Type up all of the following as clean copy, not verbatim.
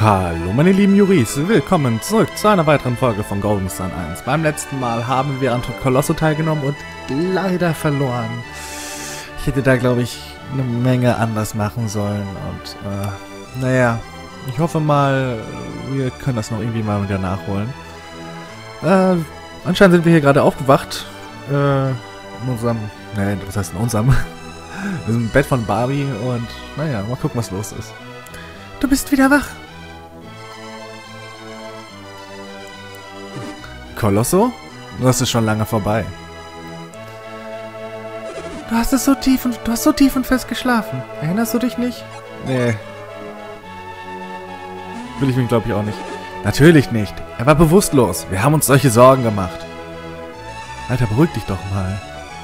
Hallo meine lieben Juris, willkommen zurück zu einer weiteren Folge von Golden Sun 1. Beim letzten Mal haben wir an Colosso teilgenommen und leider verloren. Ich hätte da glaube ich eine Menge anders machen sollen und naja, ich hoffe mal, wir können das noch irgendwie mal wieder nachholen. Anscheinend sind wir hier gerade aufgewacht, in unserem, was heißt in unserem, im Bett von Barbie und naja, mal gucken was los ist. Du bist wieder wach. Colosso? Das ist schon lange vorbei. Du hast so tief und fest geschlafen. Erinnerst du dich nicht? Nee. Will ich mich glaube ich auch nicht. Natürlich nicht. Er war bewusstlos. Wir haben uns solche Sorgen gemacht. Alter, beruhig dich doch mal.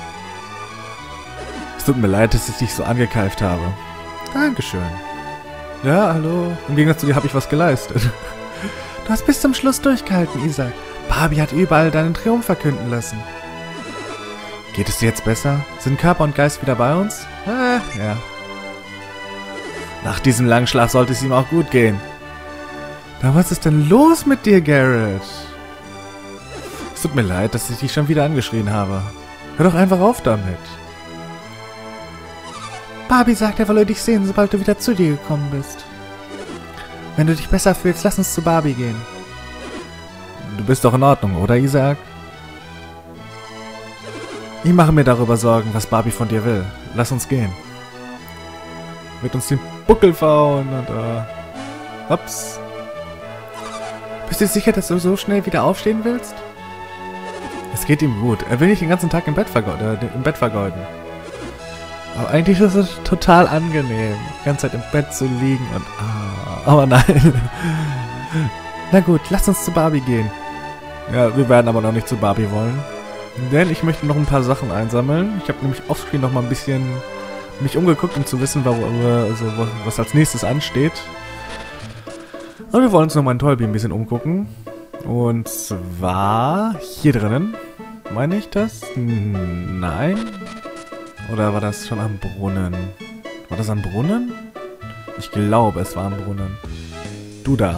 Es tut mir leid, dass ich dich so angekeift habe. Dankeschön. Ja, hallo. Im Gegensatz zu dir habe ich was geleistet. Du hast bis zum Schluss durchgehalten, Isaac. Barbie hat überall deinen Triumph verkünden lassen. Geht es dir jetzt besser? Sind Körper und Geist wieder bei uns? Ja. Nach diesem langen Schlaf sollte es ihm auch gut gehen. Na, was ist denn los mit dir, Garrett? Es tut mir leid, dass ich dich schon wieder angeschrien habe. Hör doch einfach auf damit. Barbie sagt, er wolle dich sehen, sobald du wieder zu dir gekommen bist. Wenn du dich besser fühlst, lass uns zu Barbie gehen. Du bist doch in Ordnung, oder Isaac? Ich mache mir darüber Sorgen, was Barbie von dir will. Lass uns gehen. Wird uns den Buckel verhauen und ups. Bist du sicher, dass du so schnell wieder aufstehen willst? Es geht ihm gut. Er will nicht den ganzen Tag im Bett vergeuden. Aber eigentlich ist es total angenehm, die ganze Zeit im Bett zu liegen und aber nein. Na gut, lass uns zu Barbie gehen. Ja, wir werden aber noch nicht zu Barbie wollen. Denn ich möchte noch ein paar Sachen einsammeln. Ich habe nämlich offscreen noch mal ein bisschen mich umgeguckt, um zu wissen, was als nächstes ansteht. Und wir wollen uns noch mal in Tollby ein bisschen umgucken. Und zwar hier drinnen. Meine ich das? Nein. Oder war das schon am Brunnen? War das am Brunnen? Ich glaube, es war am Brunnen. Du da.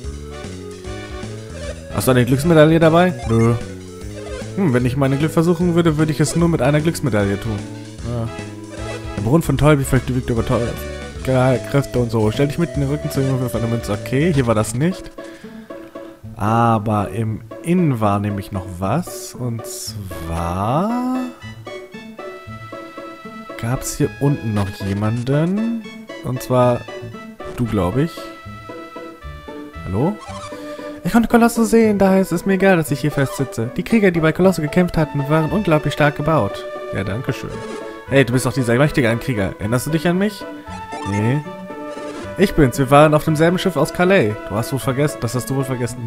Hast du eine Glücksmedaille dabei? Nö. Wenn ich meine Glück versuchen würde, würde ich es nur mit einer Glücksmedaille tun. Ja. Der Brunnen von Tollby verfügt über tolle Kräfte und so. Stell dich mit in den Rücken zu ihm für eine Münze. Okay, hier war das nicht. Aber im Inn war nämlich noch was. Und zwar gab es hier unten noch jemanden. Und zwar du, glaube ich. Hallo? Ich konnte Colosso sehen, daher ist es mir egal, dass ich hier festsitze. Die Krieger, die bei Colosso gekämpft hatten, waren unglaublich stark gebaut. Ja, danke schön. Hey, du bist doch dieser mächtige Krieger. Erinnerst du dich an mich? Nee. Ich bin's. Wir waren auf demselben Schiff aus Calais. Du hast wohl vergessen. Das hast du wohl vergessen.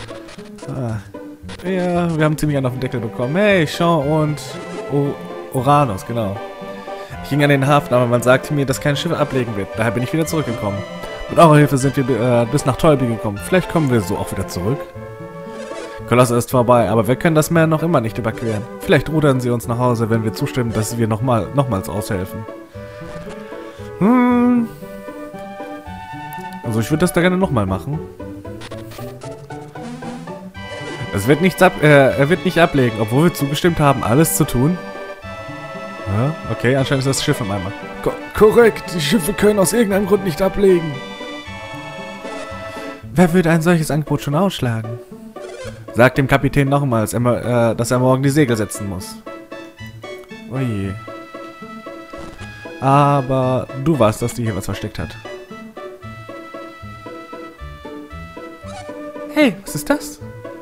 Ja, wir haben ziemlich einen auf den Deckel bekommen. Hey, Sean und Uranus, genau. Ich ging an den Hafen, aber man sagte mir, dass kein Schiff ablegen wird. Daher bin ich wieder zurückgekommen. Mit eurer Hilfe sind wir bis nach Tollby gekommen. Vielleicht kommen wir so auch wieder zurück. Colosso ist vorbei, aber wir können das Meer noch immer nicht überqueren. Vielleicht rudern sie uns nach Hause, wenn wir zustimmen, dass wir nochmals aushelfen. Also ich würde das da gerne nochmal machen. Es wird er wird nicht ablegen, obwohl wir zugestimmt haben, alles zu tun. Ja, okay, anscheinend ist das Schiff im Eimer. Korrekt, die Schiffe können aus irgendeinem Grund nicht ablegen. Wer würde ein solches Angebot schon ausschlagen? Sag dem Kapitän nochmals, dass er morgen die Segel setzen muss. Oje. Aber du warst, dass die hier was versteckt hat. Hey, was ist das?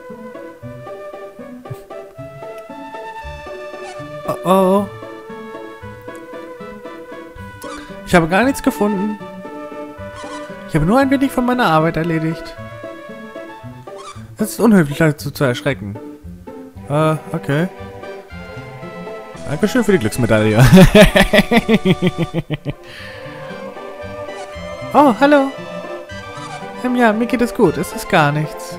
Oh oh. Ich habe gar nichts gefunden. Ich habe nur ein wenig von meiner Arbeit erledigt. Es ist unhöflich, dazu zu erschrecken. Okay. Dankeschön für die Glücksmedaille. Oh, hallo. Ja, mir geht es gut. Es ist gar nichts.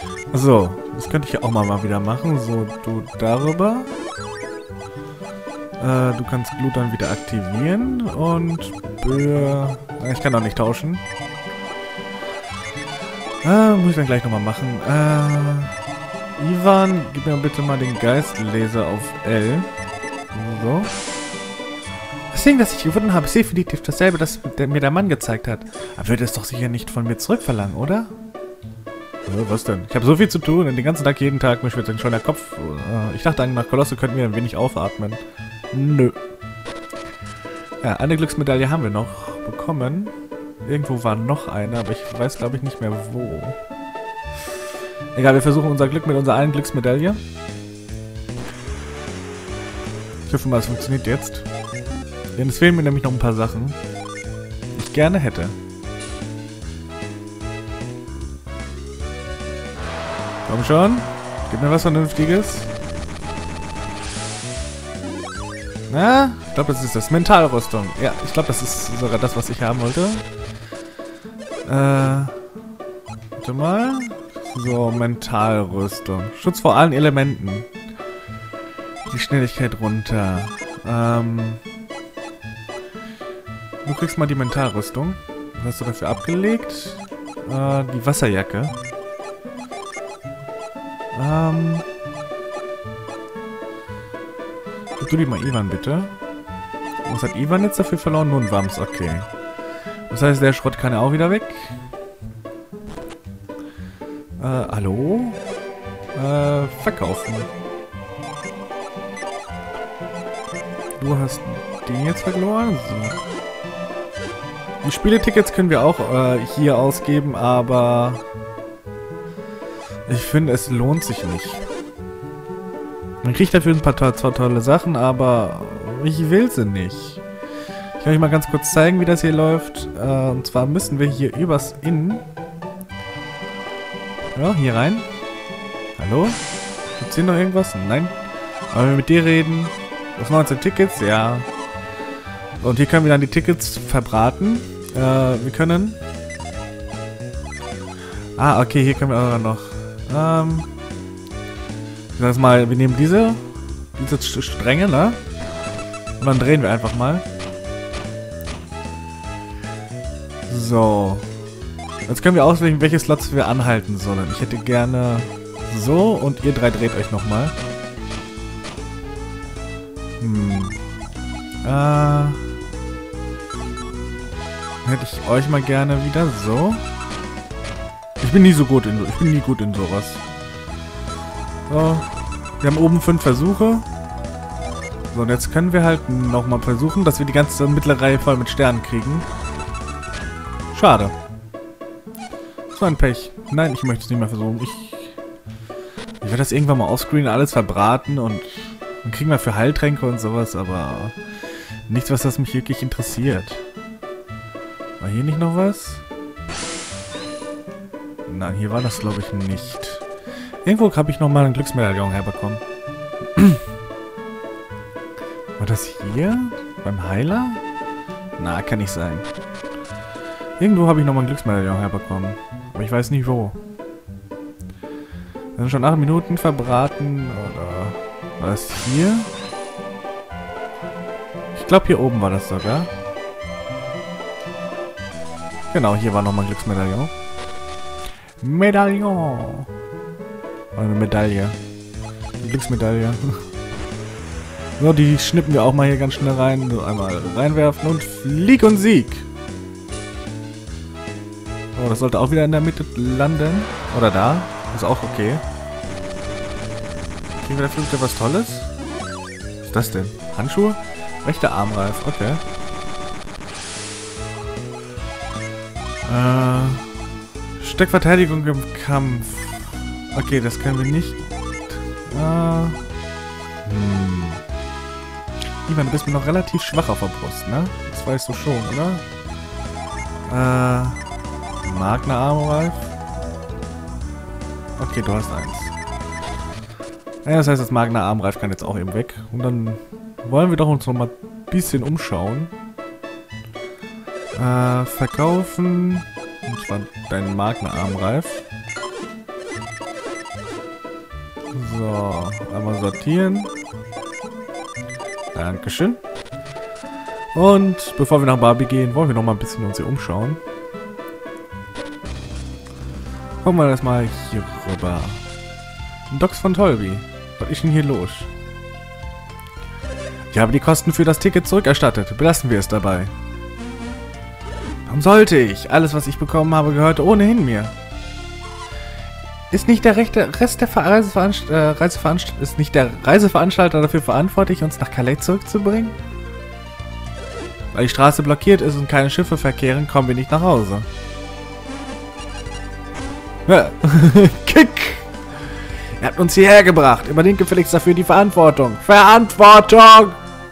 So, das könnte ich auch mal wieder machen. So, du darüber. Du kannst Glut dann wieder aktivieren und ich kann auch nicht tauschen. Muss ich dann gleich nochmal machen. Ivan, gib mir bitte mal den Geistlaser auf L. So. Das Ding, das ich gefunden habe, ist definitiv dasselbe, das mir der Mann gezeigt hat. Aber würde es doch sicher nicht von mir zurückverlangen, oder? Was denn? Ich habe so viel zu tun und den ganzen Tag, jeden Tag, mir schwirrt schon der Kopf. Ich dachte, nach Kolosse könnten wir ein wenig aufatmen. Nö. Ja, eine Glücksmedaille haben wir noch bekommen. Irgendwo war noch eine, aber ich weiß, glaube ich, nicht mehr wo. Egal, wir versuchen unser Glück mit unserer einen Glücksmedaille. Ich hoffe mal, es funktioniert jetzt. Denn es fehlen mir nämlich noch ein paar Sachen, die ich gerne hätte. Komm schon. Gib mir was Vernünftiges. Na, ich glaube, das ist das. Mentalrüstung. Ja, ich glaube, das ist sogar das, was ich haben wollte. Warte mal. So, Mentalrüstung. Schutz vor allen Elementen. Die Schnelligkeit runter. Du kriegst mal die Mentalrüstung. Was hast du dafür abgelegt? Die Wasserjacke. Gib du die mal Ivan, bitte. Was hat Ivan jetzt dafür verloren? Nur ein Wams, okay. Das heißt, der Schrott kann ja auch wieder weg. Hallo? Verkaufen. Du hast den jetzt verloren? So. Die Spieletickets können wir auch hier ausgeben, aber ich finde, es lohnt sich nicht. Man kriegt dafür ein paar zwar tolle Sachen, aber ich will sie nicht. Ich kann euch mal ganz kurz zeigen, wie das hier läuft. Und zwar müssen wir hier übers Inn. Ja, hier rein. Hallo? Gibt's hier noch irgendwas? Nein. Wollen wir mit dir reden? Das 19 Tickets? Ja. Und hier können wir dann die Tickets verbraten. Wir können... Ah, okay, hier können wir auch noch... Ich sag mal, wir nehmen diese Stränge, ne? Und dann drehen wir einfach mal. So. Jetzt können wir auswählen, welche Slots wir anhalten sollen. Ich hätte gerne so und ihr drei dreht euch nochmal. Hätte ich euch mal gerne wieder so. Ich bin nie gut in sowas. So. Wir haben oben 5 Versuche. So, und jetzt können wir halt nochmal versuchen, dass wir die ganze mittlere Reihe voll mit Sternen kriegen. Schade. So ein Pech. Nein, ich möchte es nicht mehr versuchen. Ich werde das irgendwann mal offscreen alles verbraten und dann kriegen wir für Heiltränke und sowas, aber nichts, was das mich wirklich interessiert. War hier nicht noch was? Nein, hier war das, glaube ich, nicht. Irgendwo habe ich nochmal einen Glücksmedaillon herbekommen. War das hier? Beim Heiler? Na, kann nicht sein. Irgendwo habe ich nochmal einen Glücksmedaillon herbekommen. Aber ich weiß nicht wo. Wir sind schon 8 Minuten verbraten. Oder war das hier? Ich glaube, hier oben war das sogar. Genau, hier war nochmal ein Glücksmedaillon. Medaillon! Eine Medaille. Eine Glücksmedaille. So, die schnippen wir auch mal hier ganz schnell rein. So, einmal reinwerfen und Flieg und Sieg. Oh, das sollte auch wieder in der Mitte landen. Oder da. Ist auch okay. Kriegen wir dafür wieder was Tolles? Was ist das denn? Handschuhe? Rechter Armreif. Okay. Steckverteidigung im Kampf. Okay, das können wir nicht. Ivan, du bist mir noch relativ schwach auf der Brust, ne? Das weißt du schon, oder? Magna Armreif. Okay, du hast eins. Ja, das heißt, das Magna Armreif kann jetzt auch eben weg. Und dann wollen wir doch uns noch mal ein bisschen umschauen. Verkaufen. Und zwar deinen Magna Armreif. So, einmal sortieren. Dankeschön. Und bevor wir nach Barbie gehen, wollen wir noch mal ein bisschen uns hier umschauen. Gucken wir das mal hier rüber. Docks von Tolby. Was ist denn hier los? Ich habe die Kosten für das Ticket zurückerstattet. Belassen wir es dabei. Warum sollte ich? Alles, was ich bekommen habe, gehörte ohnehin mir. Ist nicht der Rest der Reiseveranstalter dafür verantwortlich, uns nach Calais zurückzubringen? Weil die Straße blockiert ist und keine Schiffe verkehren, kommen wir nicht nach Hause. Ja. Kick! Ihr habt uns hierher gebracht. Übernehmt gefälligst dafür die Verantwortung. Verantwortung!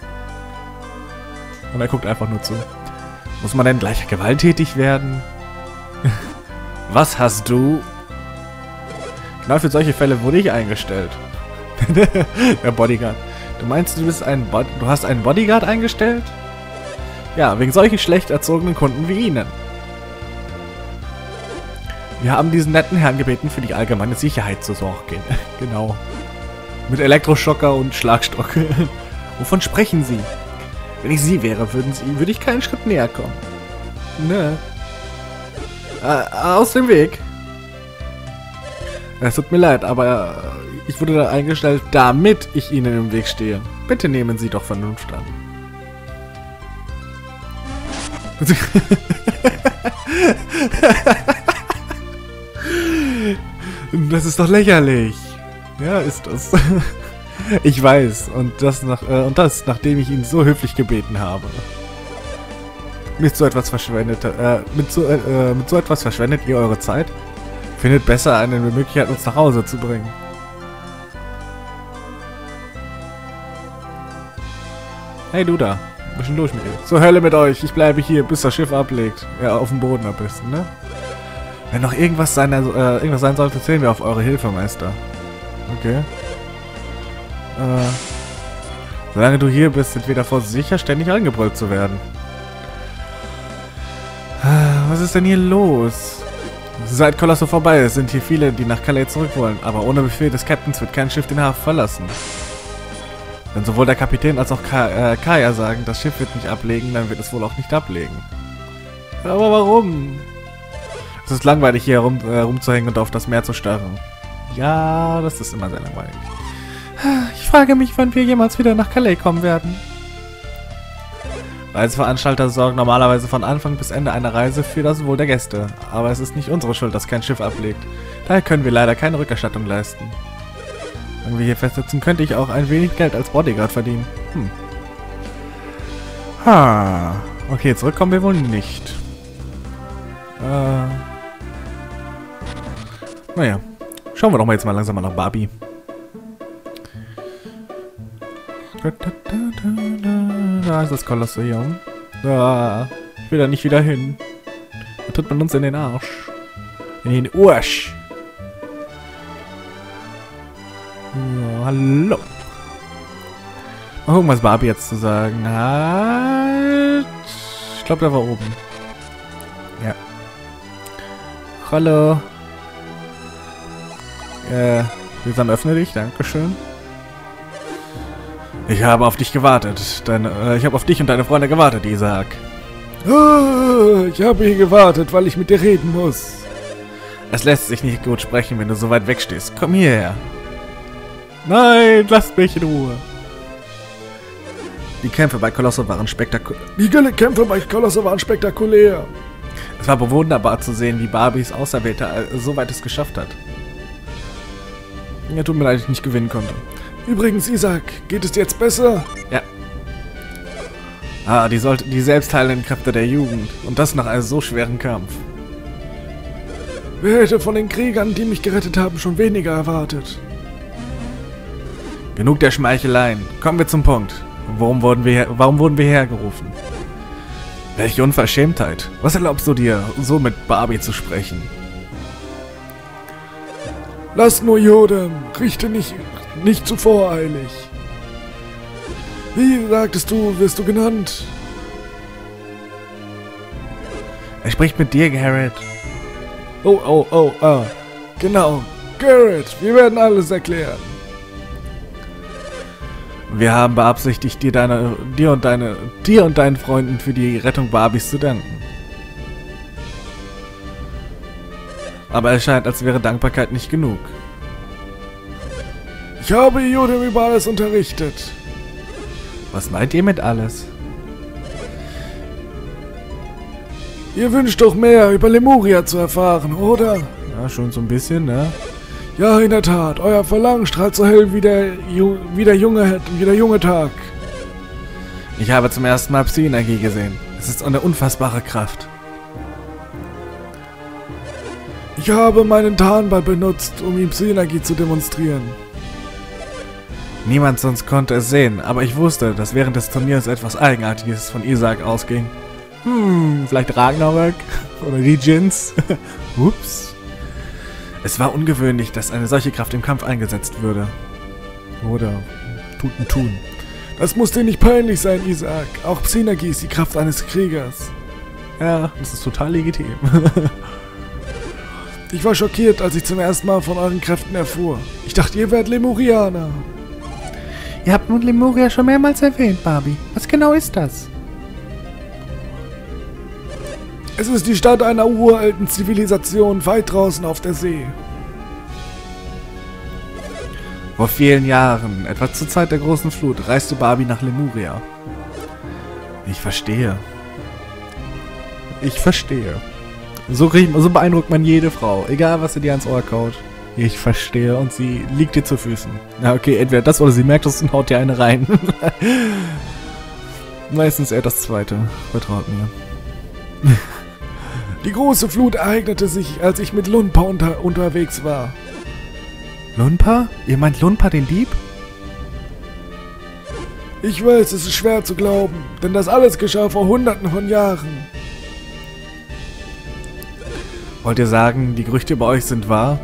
Und er guckt einfach nur zu. Muss man denn gleich gewalttätig werden? Was hast du? Genau für solche Fälle wurde ich eingestellt. Der Bodyguard. Du meinst, du hast einen Bodyguard eingestellt? Ja, wegen solchen schlecht erzogenen Kunden wie Ihnen. Wir haben diesen netten Herrn gebeten, für die allgemeine Sicherheit zu sorgen. Genau. Mit Elektroschocker und Schlagstock. Wovon sprechen Sie? Wenn ich Sie wäre, würde ich keinen Schritt näher kommen. Ne. Aus dem Weg. Es tut mir leid, aber ich wurde da eingestellt, damit ich Ihnen im Weg stehe. Bitte nehmen Sie doch Vernunft an. Das ist doch lächerlich. Ja, ist das. Ich weiß. Und das, nachdem ich ihn so höflich gebeten habe. Mit so etwas verschwendet ihr eure Zeit? Findet besser eine Möglichkeit, uns nach Hause zu bringen. Hey du da. Ein bisschen durch mit dir. Zur Hölle mit euch. Ich bleibe hier, bis das Schiff ablegt. Ja, auf dem Boden am besten, ne? Wenn noch irgendwas sein sollte, zählen wir auf eure Hilfe, Meister. Okay. Solange du hier bist, sind wir davor sicher, ständig angebrüllt zu werden. Was ist denn hier los? Seit Colosso vorbei ist, sind hier viele, die nach Calais zurück wollen. Aber ohne Befehl des Captains wird kein Schiff den Hafen verlassen. Wenn sowohl der Kapitän als auch Kaya sagen, das Schiff wird nicht ablegen, dann wird es wohl auch nicht ablegen. Aber warum? Es ist langweilig, hier rumzuhängen und auf das Meer zu starren. Ja, das ist immer sehr langweilig. Ich frage mich, wann wir jemals wieder nach Calais kommen werden. Reiseveranstalter sorgen normalerweise von Anfang bis Ende einer Reise für das Wohl der Gäste. Aber es ist nicht unsere Schuld, dass kein Schiff ablegt. Daher können wir leider keine Rückerstattung leisten. Wenn wir hier festsitzen, könnte ich auch ein wenig Geld als Bodyguard verdienen. Okay, zurückkommen wir wohl nicht. Naja. Schauen wir doch mal jetzt mal langsam nach Barbie. Da ist das Kolosseum. Ich will da nicht wieder hin. Da tritt man uns in den Arsch. In den Arsch. So, hallo. Mal gucken, was Barbie jetzt zu sagen hat. Ich glaube, der war oben. Ja. Hallo. Wilsam, öffne dich. Dankeschön. Ich habe auf dich gewartet. Ich habe auf dich und deine Freunde gewartet, Isaac. Oh, ich habe hier gewartet, weil ich mit dir reden muss. Es lässt sich nicht gut sprechen, wenn du so weit weg stehst. Komm hierher. Nein, lasst mich in Ruhe. Die Kämpfe bei Colosso waren spektakulär. Es war bewunderbar zu sehen, wie Barbies Auserwählter so weit es geschafft hat. Ja, tut mir leid, dass ich nicht gewinnen konnte. Übrigens, Isaac, geht es dir jetzt besser? Ja. Die selbstheilenden Kräfte der Jugend. Und das nach einem so schweren Kampf. Wer hätte von den Kriegern, die mich gerettet haben, schon weniger erwartet? Genug der Schmeicheleien. Kommen wir zum Punkt. Warum wurden wir hergerufen? Welche Unverschämtheit. Was erlaubst du dir, so mit Barbie zu sprechen? Lass nur Jodem. Richte nicht zu voreilig. Wie sagtest du, wirst du genannt? Er spricht mit dir, Garrett. Genau. Garrett, wir werden alles erklären. Wir haben beabsichtigt, dir und deinen Freunden für die Rettung Barbies zu danken. Aber es scheint, als wäre Dankbarkeit nicht genug. Ich habe Iyodem über alles unterrichtet. Was meint ihr mit alles? Ihr wünscht doch mehr über Lemuria zu erfahren, oder? Ja, schon so ein bisschen, ne? Ja, in der Tat. Euer Verlangen strahlt so hell wie der junge Tag. Ich habe zum ersten Mal Psy-Energie gesehen. Es ist eine unfassbare Kraft. Ich habe meinen Tarnball benutzt, um ihm Psy-Energie zu demonstrieren. Niemand sonst konnte es sehen, aber ich wusste, dass während des Turniers etwas Eigenartiges von Isaac ausging. Vielleicht Ragnarök oder die Djinns. Ups. Es war ungewöhnlich, dass eine solche Kraft im Kampf eingesetzt würde. Oder tun. Das muss dir nicht peinlich sein, Isaac. Auch Psy-Energie ist die Kraft eines Kriegers. Ja, das ist total legitim. Ich war schockiert, als ich zum ersten Mal von euren Kräften erfuhr. Ich dachte, ihr wärt Lemurianer. Ihr habt nun Lemuria schon mehrmals erwähnt, Barbie. Was genau ist das? Es ist die Stadt einer uralten Zivilisation weit draußen auf der See. Vor vielen Jahren, etwa zur Zeit der großen Flut, reiste Barbie nach Lemuria. Ich verstehe. So beeindruckt man jede Frau, egal was sie dir ans Ohr kaut. Ich verstehe und sie liegt dir zu Füßen. Ja, okay, entweder das oder sie merkt es und haut dir eine rein. Meistens eher das Zweite, vertraut mir. Die große Flut ereignete sich, als ich mit Lunpa unterwegs war. Lunpa? Ihr meint Lunpa den Dieb? Ich weiß, es ist schwer zu glauben, denn das alles geschah vor Hunderten von Jahren. Wollt ihr sagen, die Gerüchte über euch sind wahr?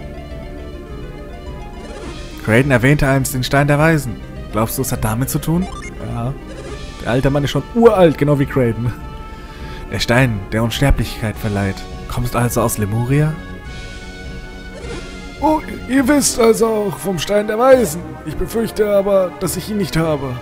Kraden erwähnte einst den Stein der Weisen. Glaubst du, es hat damit zu tun? Ja. Der alte Mann ist schon uralt, genau wie Kraden. Der Stein, der Unsterblichkeit verleiht. Kommst also aus Lemuria? Oh, ihr wisst also auch vom Stein der Weisen. Ich befürchte aber, dass ich ihn nicht habe.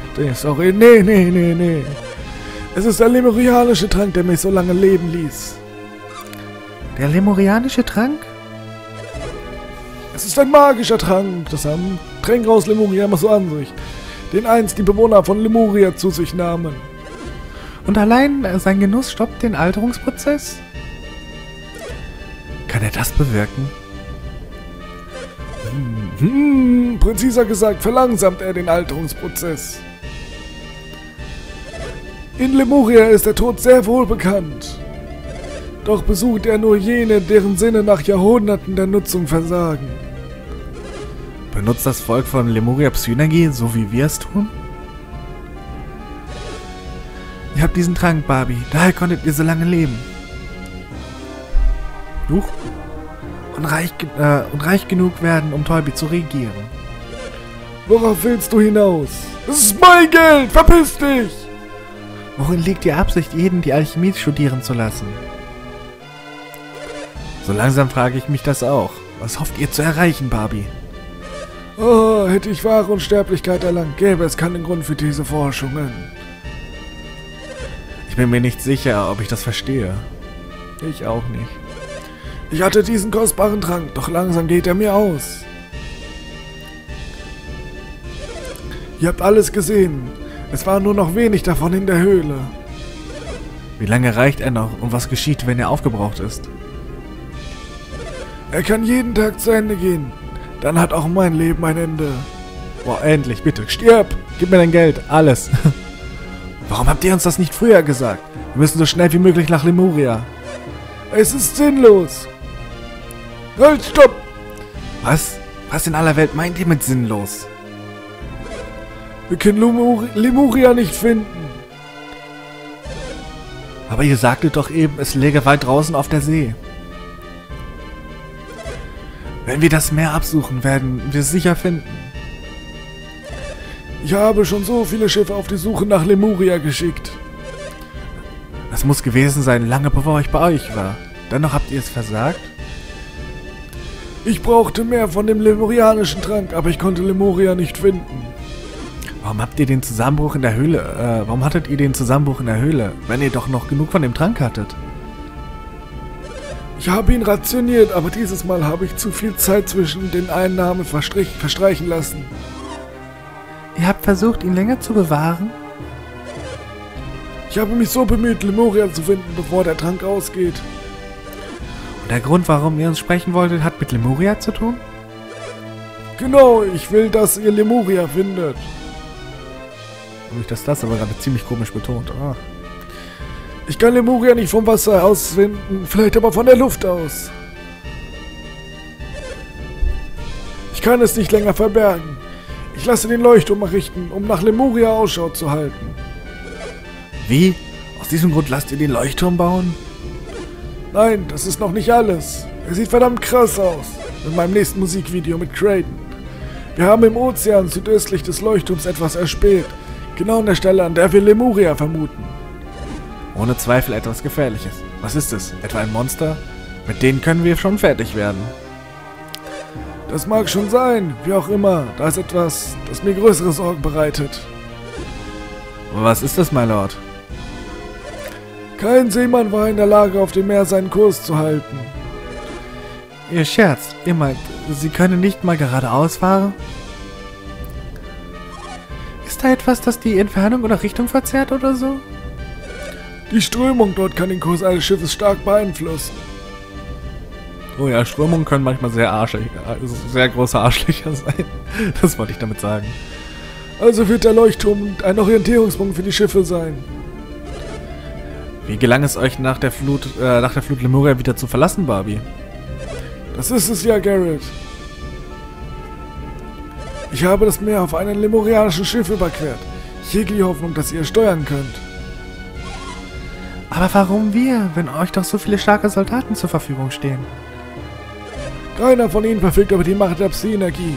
Nee. Es ist der lemurianische Trank, der mich so lange leben ließ. Der lemurianische Trank? Es ist ein magischer Trank, das haben Tränke aus Lemuria immer so an sich, den einst die Bewohner von Lemuria zu sich nahmen. Und allein sein Genuss stoppt den Alterungsprozess? Kann er das bewirken? Präziser gesagt, verlangsamt er den Alterungsprozess. In Lemuria ist der Tod sehr wohl bekannt. Doch besucht er nur jene, deren Sinne nach Jahrhunderten der Nutzung versagen. Benutzt das Volk von Lemuria Psy-Energie, so wie wir es tun? Ihr habt diesen Trank, Barbie. Daher konntet ihr so lange leben. Und reich genug werden, um Tolbi zu regieren. Worauf willst du hinaus? Das ist mein Geld! Verpiss dich! Worin liegt die Absicht, jeden die Alchemie studieren zu lassen? So langsam frage ich mich das auch. Was hofft ihr zu erreichen, Barbie? Oh, hätte ich wahre Unsterblichkeit erlangt, gäbe es keinen Grund für diese Forschungen. Ich bin mir nicht sicher, ob ich das verstehe. Ich auch nicht. Ich hatte diesen kostbaren Trank, doch langsam geht er mir aus. Ihr habt alles gesehen. Es war nur noch wenig davon in der Höhle. Wie lange reicht er noch und was geschieht, wenn er aufgebraucht ist? Er kann jeden Tag zu Ende gehen. Dann hat auch mein Leben ein Ende. Boah, endlich, bitte, stirb! Gib mir dein Geld, alles. Warum habt ihr uns das nicht früher gesagt? Wir müssen so schnell wie möglich nach Lemuria. Es ist sinnlos. Halt, stopp! Was? Was in aller Welt meint ihr mit sinnlos? Wir können Lemuria nicht finden. Aber ihr sagtet doch eben, es läge weit draußen auf der See. Wenn wir das Meer absuchen, werden wir es sicher finden. Ich habe schon so viele Schiffe auf die Suche nach Lemuria geschickt. Das muss gewesen sein, lange bevor ich bei euch war. Dennoch habt ihr es versagt? Ich brauchte mehr von dem lemurianischen Trank, aber ich konnte Lemuria nicht finden. Warum habt ihr den Zusammenbruch in der Höhle, warum hattet ihr den Zusammenbruch in der Höhle, wenn ihr doch noch genug von dem Trank hattet? Ich habe ihn rationiert, aber dieses Mal habe ich zu viel Zeit zwischen den Einnahmen verstreichen lassen. Ihr habt versucht, ihn länger zu bewahren? Ich habe mich so bemüht, Lemuria zu finden, bevor der Trank ausgeht. Und der Grund, warum ihr uns sprechen wolltet, hat mit Lemuria zu tun? Genau, ich will, dass ihr Lemuria findet. Das aber gerade ziemlich komisch betont. Ah. Ich kann Lemuria nicht vom Wasser aus finden, vielleicht aber von der Luft aus. Ich kann es nicht länger verbergen. Ich lasse den Leuchtturm errichten, um nach Lemuria Ausschau zu halten. Wie? Aus diesem Grund lasst ihr den Leuchtturm bauen? Nein, das ist noch nicht alles. Er sieht verdammt krass aus. In meinem nächsten Musikvideo mit Kraden. Wir haben im Ozean südöstlich des Leuchtturms etwas erspäht. Genau an der Stelle, an der wir Lemuria vermuten. Ohne Zweifel etwas Gefährliches. Was ist es? Etwa ein Monster? Mit denen können wir schon fertig werden. Das mag schon sein. Wie auch immer. Da ist etwas, das mir größere Sorgen bereitet. Was ist das, my Lord? Kein Seemann war in der Lage, auf dem Meer seinen Kurs zu halten. Ihr scherzt. Ihr meint, Sie können nicht mal geradeaus fahren? Ist da etwas, das die Entfernung oder Richtung verzerrt oder so? Die Strömung dort kann den Kurs eines Schiffes stark beeinflussen. Oh ja, Strömungen können manchmal sehr große Arschlöcher sein. Das wollte ich damit sagen. Also wird der Leuchtturm ein Orientierungspunkt für die Schiffe sein. Wie gelang es euch nach der Flut Lemuria wieder zu verlassen, Barbie? Das ist es ja, Garrett. Ich habe das Meer auf einem lemurianischen Schiff überquert. Ich hege die Hoffnung, dass ihr steuern könnt. Aber warum wir, wenn euch doch so viele starke Soldaten zur Verfügung stehen? Keiner von ihnen verfügt über die Macht der Psi-Energie.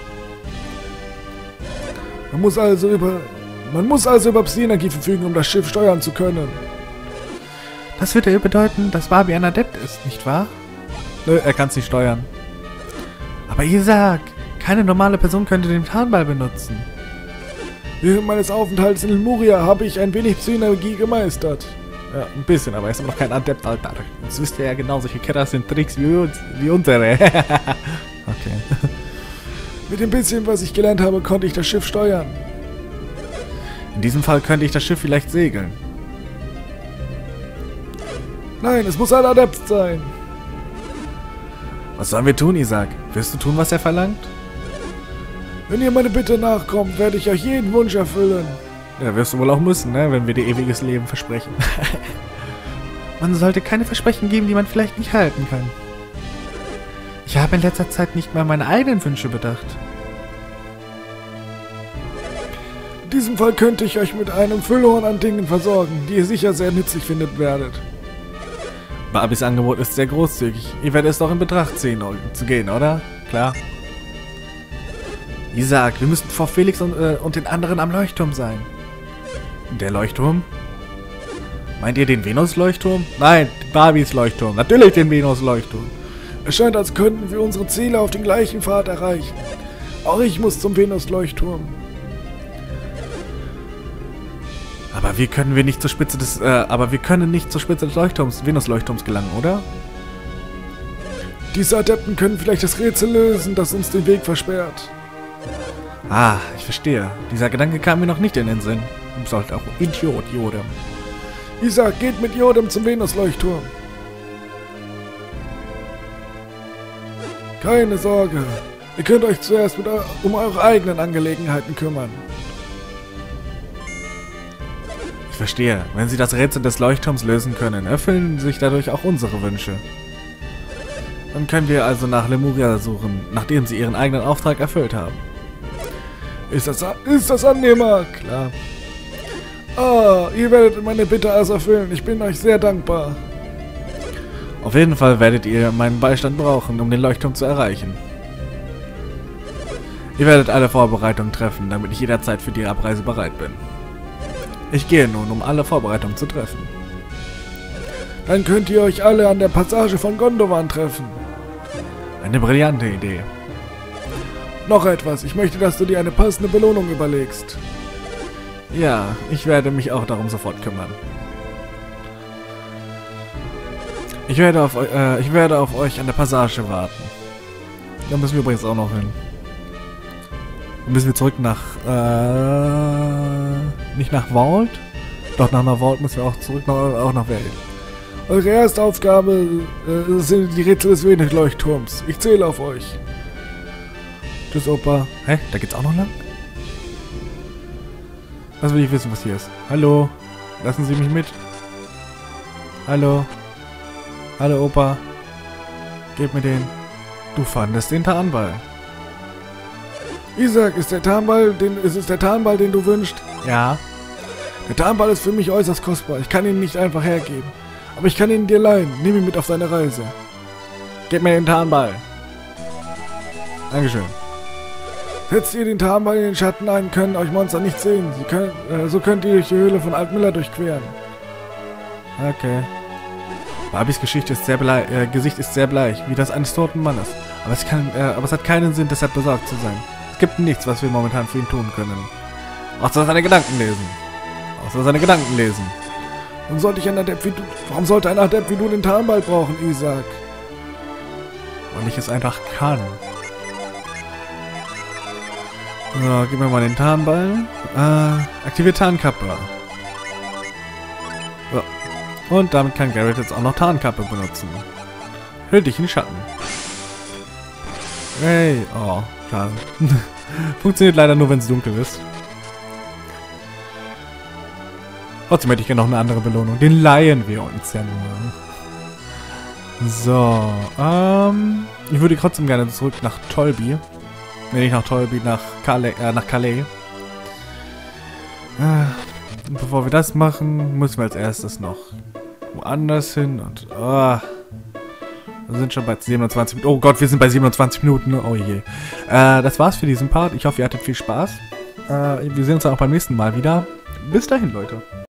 Man muss also über Psi-Energie verfügen, um das Schiff steuern zu können. Das würde bedeuten, dass Barbie ein Adept ist, nicht wahr? Nö, er kann es nicht steuern. Aber Isaac, keine normale Person könnte den Tarnball benutzen. Während meines Aufenthalts in Lemuria habe ich ein wenig Psi-Energie gemeistert. Ja, ein bisschen, aber er ist immer noch kein Adept, Alter. Das wisst ihr ja genau, solche Ketter sind Tricks wie unsere. Okay. Mit dem bisschen, was ich gelernt habe, konnte ich das Schiff steuern. In diesem Fall könnte ich das Schiff vielleicht segeln. Nein, es muss ein Adept sein. Was sollen wir tun, Isaac? Wirst du tun, was er verlangt? Wenn ihr meine Bitte nachkommt, werde ich euch jeden Wunsch erfüllen. Ja, wirst du wohl auch müssen, ne? Wenn wir dir ewiges Leben versprechen. Man sollte keine Versprechen geben, die man vielleicht nicht halten kann. Ich habe in letzter Zeit nicht mal meine eigenen Wünsche bedacht. In diesem Fall könnte ich euch mit einem Füllhorn an Dingen versorgen, die ihr sicher sehr nützlich findet werdet. Barbies Angebot ist sehr großzügig. Ihr werdet es doch in Betracht ziehen, zu gehen, oder? Klar. Isaac, wir müssen vor Felix und den anderen am Leuchtturm sein. Der Leuchtturm? Meint ihr den Venus-Leuchtturm? Nein, Barbies Leuchtturm. Natürlich den Venus-Leuchtturm. Es scheint, als könnten wir unsere Ziele auf den gleichen Pfad erreichen. Auch ich muss zum Venus-Leuchtturm. Aber wir können nicht zur Spitze des Leuchtturms, Venus-Leuchtturms gelangen, oder? Diese Adepten können vielleicht das Rätsel lösen, das uns den Weg versperrt. Ah, ich verstehe. Dieser Gedanke kam mir noch nicht in den Sinn. Du sollst auch Idiot, Jodem. Isaac, geht mit Jodem zum Venus-Leuchtturm. Keine Sorge. Ihr könnt euch zuerst um eure eigenen Angelegenheiten kümmern. Ich verstehe. Wenn Sie das Rätsel des Leuchtturms lösen können, erfüllen sich dadurch auch unsere Wünsche. Dann können wir also nach Lemuria suchen, nachdem Sie Ihren eigenen Auftrag erfüllt haben. Ist das annehmbar? Klar. Ah, ihr werdet meine Bitte also erfüllen. Ich bin euch sehr dankbar. Auf jeden Fall werdet ihr meinen Beistand brauchen, um den Leuchtturm zu erreichen. Ihr werdet alle Vorbereitungen treffen, damit ich jederzeit für die Abreise bereit bin. Ich gehe nun, um alle Vorbereitungen zu treffen. Dann könnt ihr euch alle an der Passage von Gondowan treffen. Eine brillante Idee. Noch etwas. Ich möchte, dass du dir eine passende Belohnung überlegst. Ja, ich werde mich auch darum sofort kümmern. Ich werde auf euch an der Passage warten. Da müssen wir übrigens auch noch hin. Dann müssen wir zurück nach, nicht nach Vault? Doch, nach einer Vault müssen wir auch zurück, auch nach Welt. Eure erste Aufgabe sind die Rätsel des Venus-Leuchtturms. Ich zähle auf euch. Tschüss, Opa. Hä? Da geht's auch noch lang? Was will ich wissen, was hier ist? Hallo? Lassen Sie mich mit? Hallo? Hallo, Opa? Gib mir den. Du fandest den Tarnball. Isaac, ist es der Tarnball, den du wünschst? Ja. Der Tarnball ist für mich äußerst kostbar. Ich kann ihn nicht einfach hergeben. Aber ich kann ihn dir leihen. Nimm ihn mit auf deine Reise. Gib mir den Tarnball. Dankeschön. Setzt ihr den Tarnball in den Schatten ein, können euch Monster nicht sehen. So könnt ihr durch die Höhle von Altmiller durchqueren. Okay. Barbies Gesicht ist sehr bleich, wie das eines toten Mannes. Aber es hat keinen Sinn, deshalb besorgt zu sein. Es gibt nichts, was wir momentan für ihn tun können. Außer seine Gedanken lesen. Warum sollte ein Adept wie du den Tarnball brauchen, Isaac? Weil ich es einfach kann. So, gib mir mal den Tarnball. Aktiviert Tarnkappe. So. Und damit kann Garrett jetzt auch noch Tarnkappe benutzen. Hüll dich in die Schatten. Hey, oh, schade. Funktioniert leider nur, wenn es dunkel ist. Trotzdem hätte ich gerne noch eine andere Belohnung. Den leihen wir uns ja nur. So, ich würde trotzdem gerne zurück nach Tolby. Ne, nicht nach Tolby, nach Calais. Und bevor wir das machen, müssen wir als erstes noch woanders hin und... wir sind schon bei 27 Minuten. Oh Gott, wir sind bei 27 Minuten. Oh je. Das war's für diesen Part. Ich hoffe, ihr hattet viel Spaß. Wir sehen uns dann auch beim nächsten Mal wieder. Bis dahin, Leute.